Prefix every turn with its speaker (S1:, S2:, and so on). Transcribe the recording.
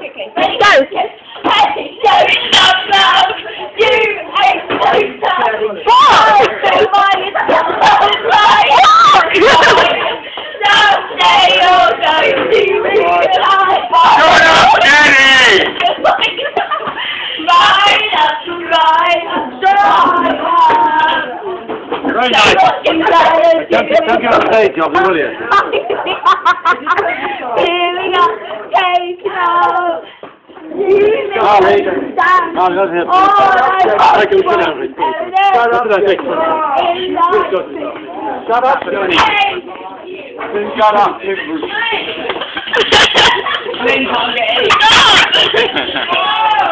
S1: quickly. Ready? Go! Yes. Hey, yo, love, love, you ain't no time. What? Someday you're going to realize
S2: Shut up, Danny! Very nice. Don't give us stage job, will you?
S1: Here we go, take it out.
S2: Charlie, Charlie, not here. I can sit down, please. Shut up, Shut up, Tony. Shut up. Please,